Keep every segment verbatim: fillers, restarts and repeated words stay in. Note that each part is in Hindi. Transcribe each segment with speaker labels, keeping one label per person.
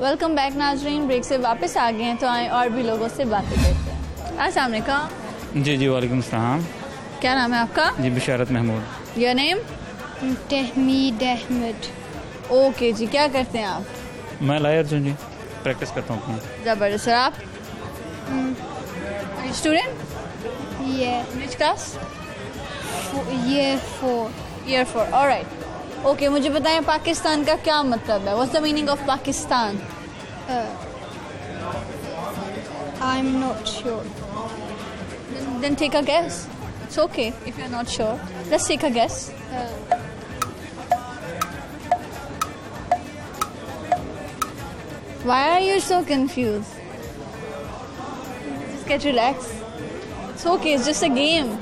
Speaker 1: वेलकम बैक नाजरीन, ब्रेक से वापस आ गए हैं तो आए और भी लोगों से बातें करते हैं। अस्सलाम वालेकुम।
Speaker 2: जी जी वालेकुम सलाम।
Speaker 1: क्या नाम है आपका?
Speaker 2: जी Bisharat Mahmood.
Speaker 1: Your name?
Speaker 3: Tahmeed Ahmed.
Speaker 1: Okay जी, क्या करते हैं आप?
Speaker 2: मैं लायर हूँ जी, प्रैक्टिस करता हूँ अपनी।
Speaker 1: ज़बरदस्त। सर आप? स्टूडेंट?
Speaker 3: ये
Speaker 1: विच क्लास?
Speaker 3: ये four
Speaker 1: year four. Alright. Okay, मुझे बताएं पाकिस्तान का क्या मतलब है? What's the meaning of Pakistan?
Speaker 3: I am not sure.
Speaker 1: Then take a guess. It's okay if you're not sure. Let's take a guess. Why are you so confused? Just get relaxed. It's okay, it's just a game.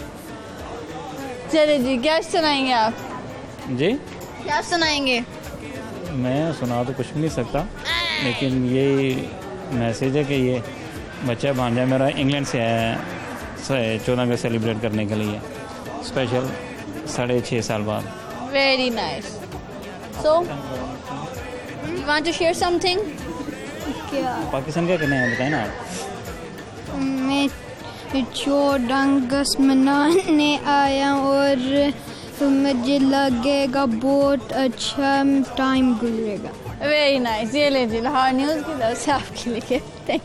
Speaker 1: चलिए जी, क्या सुनाएंगे आप?
Speaker 2: जी
Speaker 1: क्या सुनाएंगे?
Speaker 2: मैं सुना तो कुछ भी नहीं सकता, लेकिन ये मैसेज है कि ये बच्चा भांजा मेरा इंग्लैंड से आया है चौदह अगस्त सेलिब्रेट करने के लिए, स्पेशल साढ़े छः साल बाद।
Speaker 1: Very nice. So, you want to share something?
Speaker 3: क्या?
Speaker 2: पाकिस्तान क्या करना है बताएं ना आप।
Speaker 3: मैं चौदह अगस्त मनाने आया और मुझे लगेगा बहुत अच्छा टाइम गुजरेगा।
Speaker 1: Very nice. ये ले जी, लाहौर न्यूज़ की तरफ से आपके लिए। Thank you.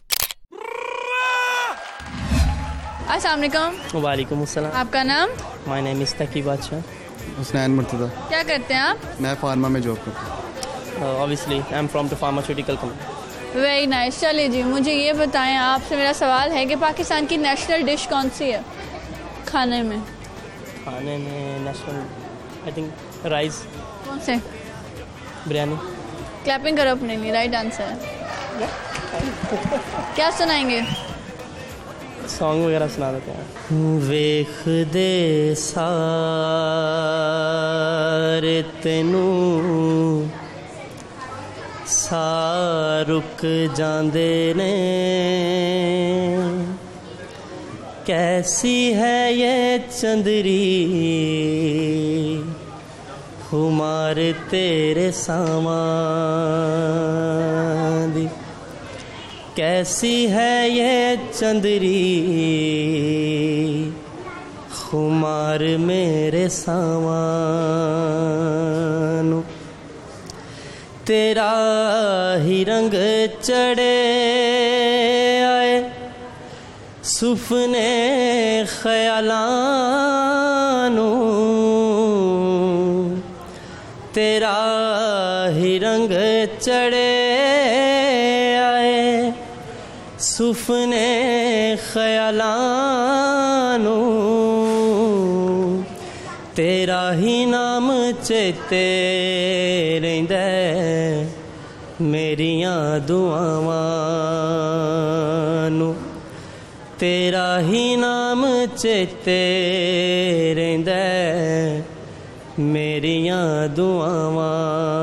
Speaker 1: अस्सलाम वालेकुम।
Speaker 4: वालेकुम अस्सलाम।
Speaker 1: आपका नाम?
Speaker 4: माय नेम इज़ तकी बादशाह।
Speaker 5: हुसनैन मुर्तज़ा।
Speaker 1: क्या करते हैं आप?
Speaker 5: मैं फार्मा में जॉब करता हूँ।
Speaker 4: Obviously I am from the pharmaceutical company.
Speaker 1: Very nice. चलिए जी, मुझे ये बताएं, आपसे मेरा सवाल है कि पाकिस्तान की नेशनल डिश कौन सी है खाने में?
Speaker 4: खाने में नेशनल आई थिंक राइस।
Speaker 1: कौन से?
Speaker 4: बिरयानी।
Speaker 1: क्लैपिंग करो अपने लिए, राइट आंसर है। क्या सुनाएंगे?
Speaker 4: सॉन्ग वगैरह सुना देते हैं। वेख दे सारे तेनू सारुक जांदे ने, कैसी है ये चंदरी खुमार तेरे सामा दी, कैसी है ये चंदरी खुमार मेरे सामानु, तेरा ही रंग चढ़े आए सुफने ख्यालानु, तेरा ही रंग चढ़े आए सुफने ख्यालानु, तेरा ही नाम चेते रहिंदा मेरियां दुआवां नू, तेरा ही नाम चेते रहिंदा मेरियां दुआवां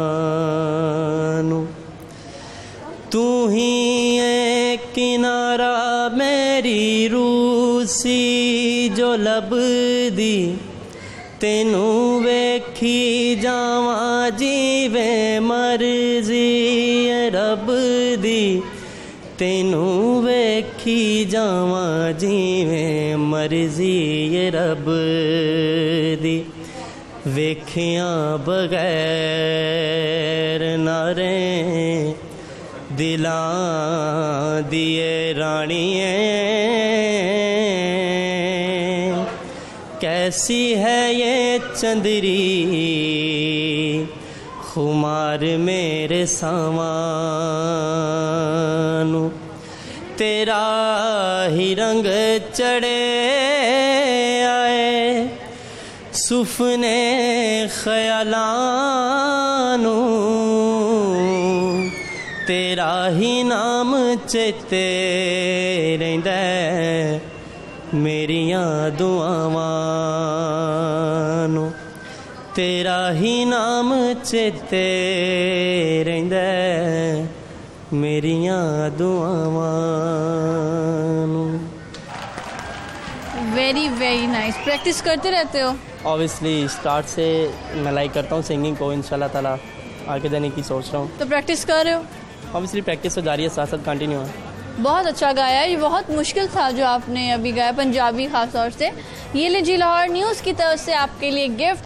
Speaker 4: नू, तू ही किनारा मेरी रूसी जो लभदी, तेनू वेखी जावां जिवें मर्जी रब दी, तेनू वेखी जावां जिवें मर्जी रब दी, वेखियां बगैर नारे दिलां दिए रानिए, कैसी है ये चंदरी खुमार मेरे सामानु, तेरा ही रंग चढ़े आए सुफने ख्यालानु, तेरा ही नाम चेते रहिंदा मेरियां दुआवां नू, तेरा ही नाम चेते रहिंदा मेरियां दुआवां नू।
Speaker 1: Very very nice. प्रैक्टिस करते रहते हो?
Speaker 4: ऑब्वियसली स्टार्ट से मैं लाइक करता हूँ सिंगिंग को, इंशाल्लाह ताला आगे जाने की सोच रहा हूँ।
Speaker 1: तो प्रैक्टिस कर रहे हो?
Speaker 4: ऑब्वियसली प्रैक्टिस तो जारी है, साथ साथ कंटिन्यू है।
Speaker 1: बहुत अच्छा गाया, ये बहुत मुश्किल था जो आपने अभी गाया, पंजाबी खास तौर से। ये लीजिए लाहौर न्यूज़ की तरफ से आपके लिए gift.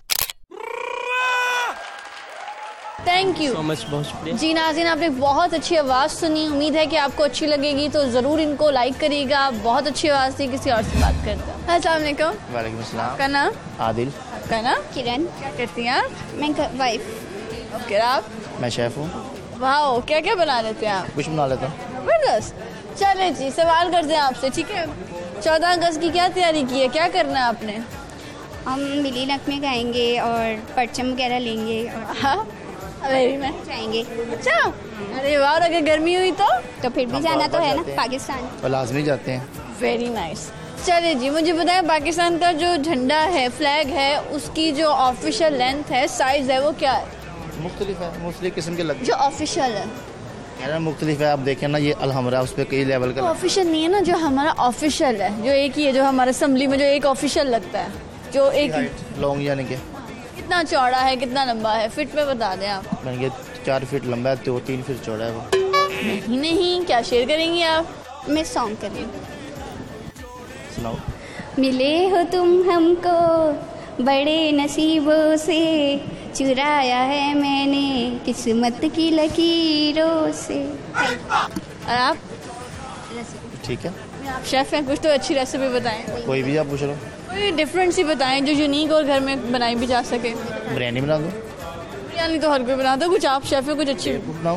Speaker 1: Thank you
Speaker 4: so much, बहुत शुक्रिया।
Speaker 1: जी नाज़रीन, आपने बहुत अच्छी आवाज़ सुनी, उम्मीद है कि आपको अच्छी लगेगी, तो ज़रूर इनको लाइक करिएगा। बहुत अच्छी आवाज़ थी। किसी और से बात करते हैं। अस्सलाम वालेकुम।
Speaker 6: वालेकुम अस्सलाम।
Speaker 1: आपका नाम?
Speaker 6: आदिल।
Speaker 1: आपका नाम?
Speaker 3: किरण।
Speaker 1: क्या करती हैं आप?
Speaker 3: मैं वाइफ।
Speaker 1: ओके, आप?
Speaker 6: मैं शेफ़ हूँ।
Speaker 1: वाह, क्या क्या बना लेते हैं आप?
Speaker 6: कुछ बना लेता हूँ।
Speaker 1: जबरदस्त। चले जी, सवाल करते हैं आपसे, ठीक है? चौदह अगस्त की क्या तैयारी की है, क्या करना है आपने?
Speaker 3: हम मिली नक में गाएंगे और परचम वगैरह लेंगे और
Speaker 1: हाँ, वेरी नाइस।
Speaker 3: जाएंगे।
Speaker 1: अच्छा, अरे वाह, और अगर गर्मी हुई तो?
Speaker 3: तो फिर भी
Speaker 6: हम
Speaker 3: जाना तो
Speaker 6: बार-बार
Speaker 3: है ना
Speaker 6: जाते हैं।
Speaker 3: पाकिस्तान।
Speaker 6: और लाजमी जाते हैं।
Speaker 1: Very nice. चलिए जी, मुझे बताएं पाकिस्तान का जो झंडा है, फ्लैग है, उसकी जो ऑफिशियल लेंथ है, साइज है, वो क्या है?
Speaker 6: मुख्तलिफ है, मुख्तलिफ किस्म के लगते
Speaker 1: जो ऑफिशियल है।
Speaker 6: हैं। मुख्तलिफ है, आप देखें ना, ये अलहमरा उस पर कई लेवल का।
Speaker 1: ऑफिशियल नहीं है ना, जो हमारा ऑफिशियल है, जो एक ही है, जो हमारे असेंबली में जो एक ऑफिशियल लगता है, जो एक
Speaker 6: लॉन्ग यानी कि
Speaker 1: कितना चौड़ा है, कितना लंबा है, फिट में बता दें आप।
Speaker 6: मैंने चार फीट लंबा है तो तीन फीट चौड़ा है वो।
Speaker 1: नहीं नहीं, क्या शेयर करेंगी आप?
Speaker 3: मैं सॉन्ग करूँ।
Speaker 6: सुनाओ।
Speaker 3: मिले हो तुम हमको बड़े नसीबों से, चुराया है मैंने किस्मत की लकीरों से।
Speaker 1: और आप?
Speaker 6: ठीक है,
Speaker 1: आप शेफ हैं, कुछ तो अच्छी रेसिपी बताएं।
Speaker 6: कोई भी आप पूछ लो।
Speaker 1: कोई डिफरेंट सी बताएं जो यूनिक और घर में बनाई भी जा सके।
Speaker 6: बिरयानी बना दो।
Speaker 1: बिरयानी तो हर कोई बनाता है, कुछ आप शेफ हैं, कुछ अच्छी
Speaker 6: बनाओ।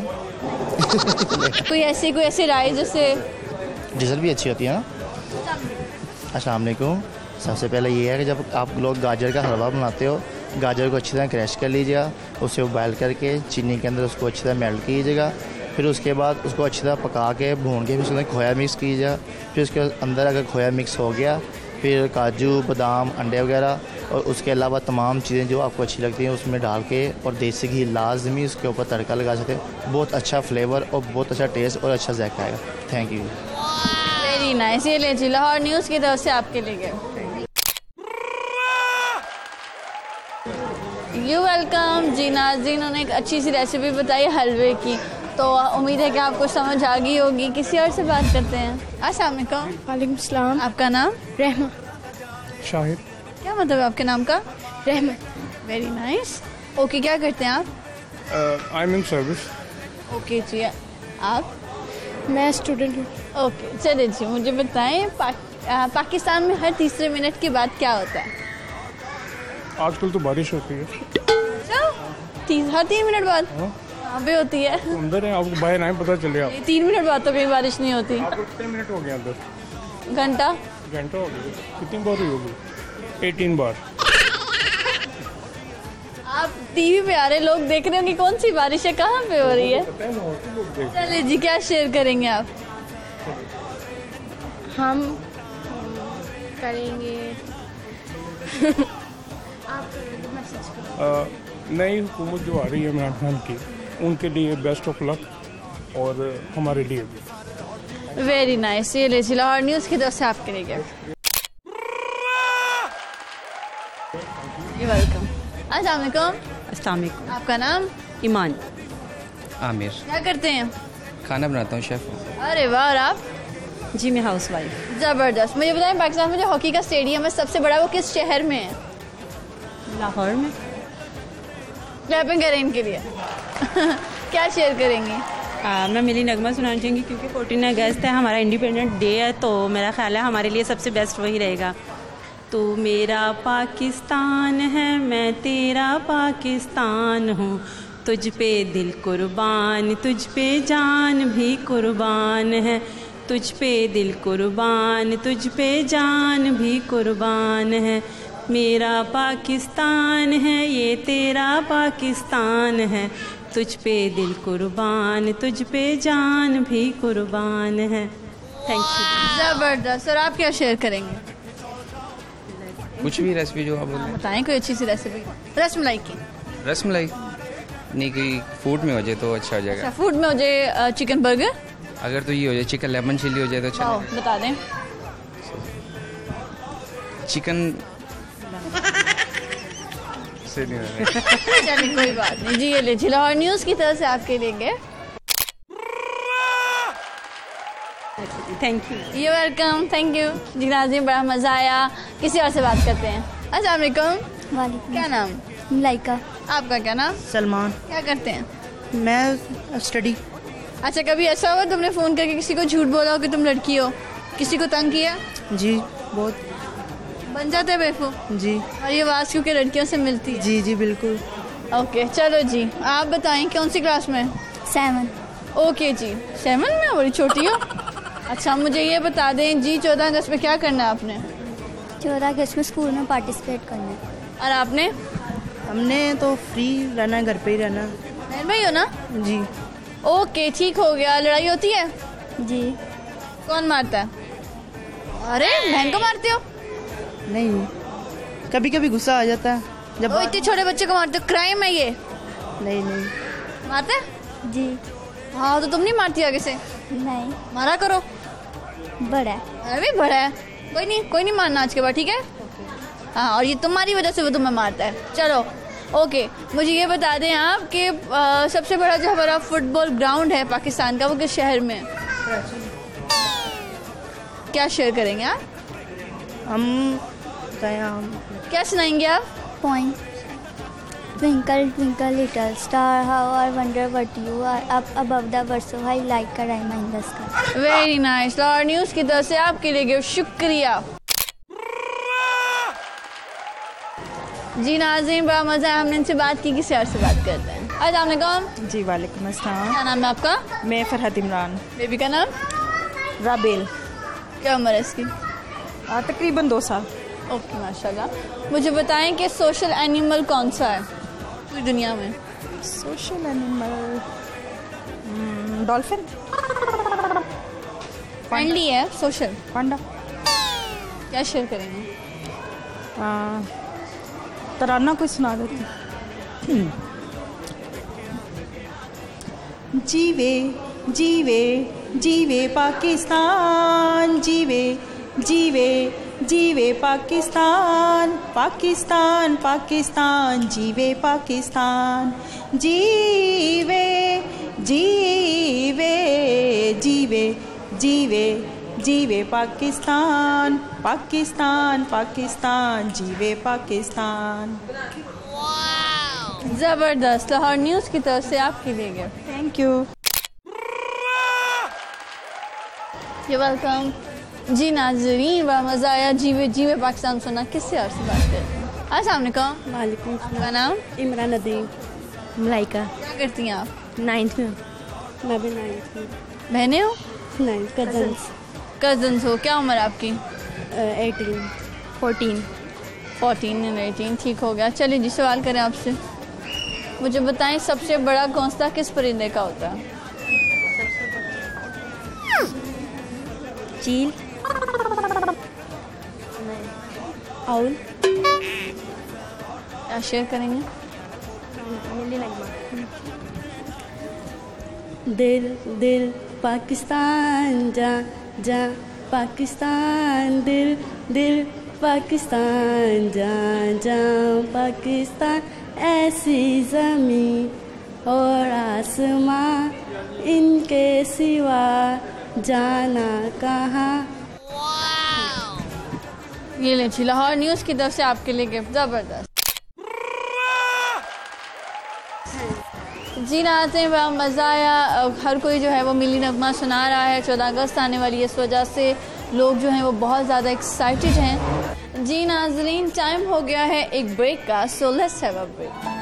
Speaker 1: कोई ऐसी कोई ऐसी राय जैसे।
Speaker 6: डिजर्ट भी अच्छी होती है ना। अस्सलाम वालेकुम। सबसे पहले ये है कि जब आप लोग गाजर का हलवा बनाते हो, गाजर को अच्छी तरह क्रैश कर लीजिएगा, उसे उबाल करके चीनी के अंदर उसको अच्छी तरह मेल्ट कीजिएगा, फिर उसके बाद उसको अच्छी तरह पका के भून के फिर उसके अंदर खोया मिक्स कीजिएगा, फिर उसके अंदर अगर खोया मिक्स हो गया, फिर काजू बादाम अंडे वगैरह और उसके अलावा तमाम चीज़ें जो आपको अच्छी लगती हैं उसमें डाल के और देसी घी लाजमी उसके ऊपर तड़का लगा सकते हैं। बहुत अच्छा फ्लेवर और बहुत अच्छा टेस्ट और अच्छा जायका आएगा। Thank you.
Speaker 1: Very nice. ये ले जी लाहौर न्यूज़ की तरफ से आपके लिए गए। You welcome. जी नाज़रीन, उन्होंने एक अच्छी सी रेसिपी बताई हलवे की, तो उम्मीद है कि आपको समझ आ गई होगी। किसी और से बात करते हैं। अस्सलाम वालेकुम।
Speaker 3: वालेकुम सलाम।
Speaker 1: आपका नाम?
Speaker 3: रहमा।
Speaker 5: शाहिद।
Speaker 1: क्या मतलब है आपके नाम का?
Speaker 3: रहमत।
Speaker 1: Very nice. ओके, क्या करते हैं आप?
Speaker 5: I am in service.
Speaker 1: Okay जी, आप?
Speaker 3: मैं स्टूडेंट हूँ।
Speaker 1: ओके, चलिए जी, मुझे बताएं पाक, आ, पाकिस्तान में हर तीसरे मिनट के बाद क्या होता है?
Speaker 5: आजकल तो बारिश होती है।
Speaker 1: अच्छा, तीस हर तीन मिनट बाद? कहाँ पे होती है?
Speaker 5: तो अंदर है, आपको बाहर आए पता चले। आप
Speaker 1: तीन मिनट बाद तो कहीं बारिश नहीं होती।
Speaker 5: आपको कितने मिनट हो गए अंदर?
Speaker 1: घंटा?
Speaker 5: घंटा हो गया। कितनी बार हुई होगी? एटीन बार।
Speaker 1: आप टीवी पे आ रहे लोग देख रहे हो कि कौन सी बारिश है, कहाँ पे हो रही है। चलिए जी, क्या शेयर करेंगे आप?
Speaker 3: हम करेंगे
Speaker 5: नई हुकूमत जो आ रही है इमरान खान की, उनके लिए बेस्ट ऑफ लक और हमारे लिए भी।
Speaker 1: Very nice. ये ले जी लाहौर न्यूज़ की तरफ से आपके लिए गिफ्ट। वेलकम। अस्सलाम वालेकुम।
Speaker 7: अस्सलाम वालेकुम।
Speaker 1: आपका नाम?
Speaker 7: ईमान।
Speaker 8: आमिर।
Speaker 1: क्या करते हैं?
Speaker 8: खाना बनाता हूँ शेफ़।
Speaker 1: अरे वाह, और आप?
Speaker 7: जी मैं हाउस वाइफ।
Speaker 1: ज़बरदस्त। मुझे बताएं पाकिस्तान में जो हॉकी का स्टेडियम है सबसे बड़ा, वो किस शहर में है?
Speaker 7: लाहौर में।
Speaker 1: क्लैपिंग करें इनके लिए। क्या शेयर करेंगी?
Speaker 7: आ, मैं मिली नगमा सुनाना चाहूँगी क्योंकि फोर्टीन अगस्त है, हमारा इंडिपेंडेंट डे है, तो मेरा ख्याल है हमारे लिए सबसे बेस्ट वही रहेगा। तू मेरा पाकिस्तान है, मैं तेरा पाकिस्तान हूँ, तुझ पे दिल कुर्बान, तुझ पे जान भी कुर्बान है, तुझ पे दिल कुर्बान, तुझ पे जान भी कुर्बान है, मेरा पाकिस्तान है ये तेरा पाकिस्तान है, तुझ पे दिल कुर्बान, तुझ पे जान भी कुर्बान है। Thank you.
Speaker 1: ज़बरदस्त। और आप क्या शेयर करेंगे?
Speaker 8: कुछ भी रेसिपी जो आप बोलें।
Speaker 1: बताएं कोई अच्छी सी रेसिपी। रसमलाई की।
Speaker 8: रसमलाई नहीं, कोई फूड में हो जाए तो अच्छा हो जाएगा।
Speaker 1: अच्छा, फूड में हो जाए चिकन बर्गर।
Speaker 8: अगर तो ये हो जाए चिकन लेमन चिल्ली हो जाए तो अच्छा।
Speaker 1: बता दें।
Speaker 8: चिकन से नहीं
Speaker 1: चलिए कोई बात नहीं जी। ये ले लाहौर न्यूज़ की तरफ से आपके लिए
Speaker 7: जी thank you.
Speaker 1: You welcome, thank you जी नाज़रीन, बड़ा मज़ा आया। किसी और से बात करते हैं। अस्सलाम वालेकुम।
Speaker 3: वालेकुम।
Speaker 1: क्या नाम?
Speaker 3: मलाइका।
Speaker 1: आपका क्या नाम?
Speaker 4: सलमान।
Speaker 1: क्या करते हैं?
Speaker 4: मैं स्टडी।
Speaker 1: अच्छा, कभी ऐसा हुआ तुमने फ़ोन करके किसी को झूठ बोला हो कि तुम लड़की हो, किसी को तंग किया?
Speaker 4: जी बहुत।
Speaker 1: बन जाते हैं बेवकूफ़?
Speaker 4: जी।
Speaker 1: और ये आवाज़ क्योंकि लड़कियों से मिलती है?
Speaker 4: जी जी बिल्कुल।
Speaker 1: ओके चलो जी, आप बताएं कौन सी क्लास में?
Speaker 3: सेवन।
Speaker 1: ओके जी, सेवन में? बड़ी छोटी हो। अच्छा मुझे ये बता दें जी, चौदह अगस्त में क्या करना है आपने?
Speaker 3: चौदह अगस्त में स्कूल में पार्टिसिपेट करना है।
Speaker 1: और आपने?
Speaker 4: हमने तो फ्री रहना है, घर पे ही रहना।
Speaker 1: बहन भाई हो ना?
Speaker 4: जी।
Speaker 1: ओके ठीक हो गया। लड़ाई होती है?
Speaker 3: जी।
Speaker 1: कौन मारता है? अरे बहन को मारते हो?
Speaker 4: नहीं, कभी कभी गुस्सा आ जाता है जब।
Speaker 1: ओ, इतने छोटे बच्चे को मारते हो, क्राइम है ये।
Speaker 4: नहीं नहीं।
Speaker 1: मारते हैं?
Speaker 3: जी।
Speaker 1: हाँ तो तुम नहीं मारती आगे से?
Speaker 3: नहीं।
Speaker 1: मारा करो।
Speaker 3: बड़ा है।
Speaker 1: अरे भी बड़ा है, कोई नहीं कोई नहीं मारना आज के बाद, ठीक है? हाँ, और ये तुम्हारी वजह से वो तुम्हें मारता है। चलो ओके, मुझे ये बता दें आप कि आ, सबसे बड़ा जो हमारा फुटबॉल ग्राउंड है पाकिस्तान का, वो किस शहर में है? क्या शेयर करेंगे आप?
Speaker 4: हम हम
Speaker 1: क्या सुनाएंगे आप?
Speaker 3: Point. Twinkle twinkle little star how I wonder what you are up above the world so high like a diamond in the sky.
Speaker 1: Very nice. Lahore news की तरफ से आपके लिए शुक्रिया जी नाज़रीन, बड़ा मज़ा है। हमने इनसे बात की, किसी और से बात करते हैं। अस्सलाम वालेकुम।
Speaker 9: जी वालेकुम अस्सलाम।
Speaker 1: क्या नाम है आपका?
Speaker 9: मैं फरहत इमरान।
Speaker 1: बेबी का नाम?
Speaker 9: राबेल।
Speaker 1: क्या उम्र है इसकी?
Speaker 9: आ, तकरीबन दो साल।
Speaker 1: ओके माशाल्लाह। मुझे बताएं कि सोशल एनिमल कौन सा है पूरी दुनिया में?
Speaker 9: Social animal dolphin.
Speaker 1: फ्रेंडली है सोशल।
Speaker 9: पांडा।
Speaker 1: क्या शेयर करेंगे?
Speaker 9: आ, तराना कोई सुना देती। जीवे जीवे जीवे पाकिस्तान, जीवे जीवे जीवे पाकिस्तान, पाकिस्तान पाकिस्तान, जीवे पाकिस्तान, जीवे जीवे जीवे जीवे जीवे पाकिस्तान, पाकिस्तान पाकिस्तान, जीवे पाकिस्तान।
Speaker 1: ज़बरदस्त। लाहौर न्यूज़ की तरफ से आपके लिए gift.
Speaker 9: Thank you.
Speaker 1: You welcome जी नाज़रीन, बड़ा मज़ा आया। जीवे जीवे पाकिस्तान सुना। किससे और से बात करते हैं? अस्सलाम वालेकुम।
Speaker 7: वालेकुम
Speaker 1: का नाम?
Speaker 7: इमरान नदीम।
Speaker 3: मलाइका।
Speaker 1: क्या करती हैं आप?
Speaker 3: नाइन्थ में।
Speaker 7: मैं भी नाइन्थ में।
Speaker 1: बहनें हो?
Speaker 7: Ninth cousins.
Speaker 1: कजन्स हो। क्या उम्र है आपकी?
Speaker 7: Eighteen.
Speaker 3: Fourteen.
Speaker 1: Fourteen and eighteen, ठीक हो गया। चलिए जी, सवाल करें आपसे। मुझे बताएं सबसे बड़ा घोंसला किस परिंदे का होता है?
Speaker 3: चील।
Speaker 7: आउल।
Speaker 1: क्या शेयर करेंगे?
Speaker 7: दिल दिल पाकिस्तान जा जा, पाकिस्तान दिल दिल पाकिस्तान जा जा, पाकिस्तान ऐसी ज़मीं और आसमां, इनके सिवा जाना कहाँ।
Speaker 1: ये ले जी, लाहौर न्यूज़ की तरफ से आपके लिए गिफ्ट। ज़बरदस्त जी नाते हैं, बड़ा मज़ा आया। हर कोई जो है वो मिली नगमा सुना रहा है। चौदह अगस्त आने वाली है, इस वजह से लोग जो हैं वो बहुत ज़्यादा एक्साइटेड हैं। जी नाज़रीन, टाइम हो गया है एक ब्रेक का, so let's have a break.